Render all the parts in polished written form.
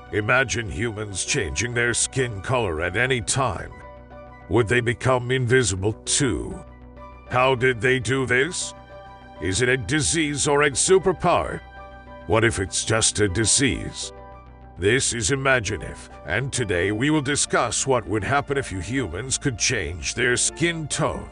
Imagine humans changing their skin color at any time. Would they become invisible too? How did they do this? Is it a disease or a superpower? What if it's just a disease? This is Imagine If, and today we will discuss what would happen if you humans could change their skin tone.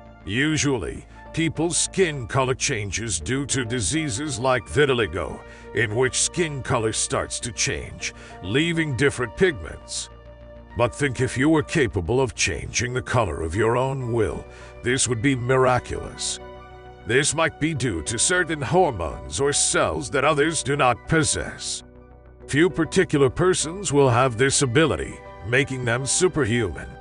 Usually, people's skin color changes due to diseases like vitiligo, in which skin color starts to change, leaving different pigments. But think if you were capable of changing the color of your own will, this would be miraculous. This might be due to certain hormones or cells that others do not possess. Few particular persons will have this ability, making them superhuman.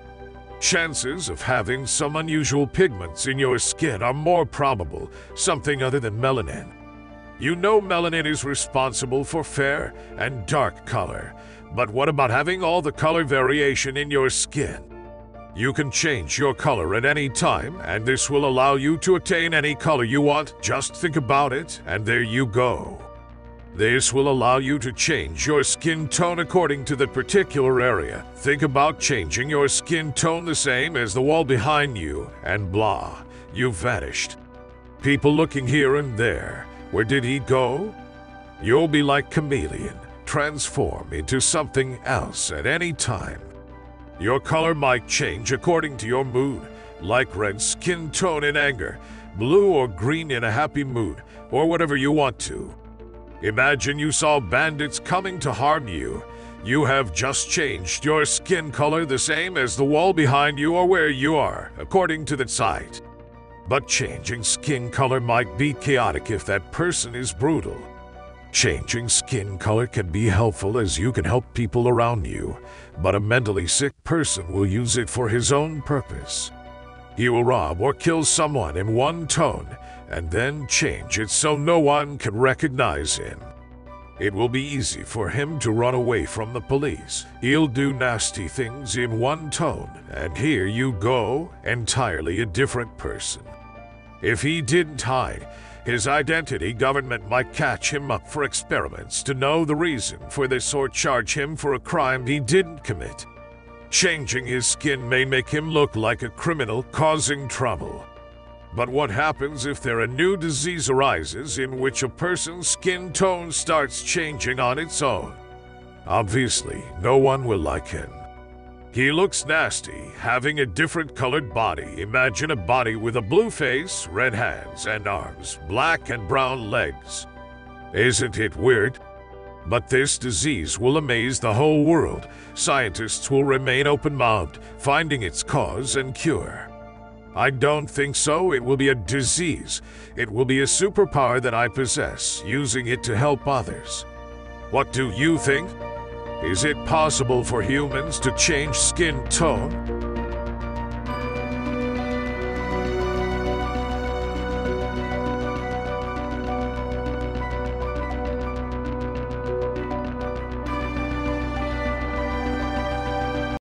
Chances of having some unusual pigments in your skin are more probable, something other than melanin. You know melanin is responsible for fair and dark color, but what about having all the color variation in your skin? You can change your color at any time, and this will allow you to attain any color you want. Just think about it, and there you go. This will allow you to change your skin tone according to the particular area. Think about changing your skin tone the same as the wall behind you, and blah, you've vanished. People looking here and there. Where did he go? You'll be like chameleon, transform into something else at any time. Your color might change according to your mood, like red skin tone in anger, blue or green in a happy mood, or whatever you want to. Imagine you saw bandits coming to harm you. You have just changed your skin color the same as the wall behind you or where you are, according to the site. But changing skin color might be chaotic if that person is brutal. Changing skin color can be helpful as you can help people around you, but a mentally sick person will use it for his own purpose. He will rob or kill someone in one tone, and then change it so no one can recognize him. It will be easy for him to run away from the police. He'll do nasty things in one tone, and here you go, entirely a different person. If he didn't hide his identity, government might catch him up for experiments to know the reason for this or charge him for a crime he didn't commit. Changing his skin may make him look like a criminal causing trouble. But what happens if a new disease arises in which a person's skin tone starts changing on its own? Obviously, no one will like him. He looks nasty, having a different colored body. Imagine a body with a blue face, red hands and arms, black and brown legs. Isn't it weird? But this disease will amaze the whole world. Scientists will remain open-mouthed, finding its cause and cure. I don't think so. It will be a disease. It will be a superpower that I possess, using it to help others. What do you think? Is it possible for humans to change skin tone?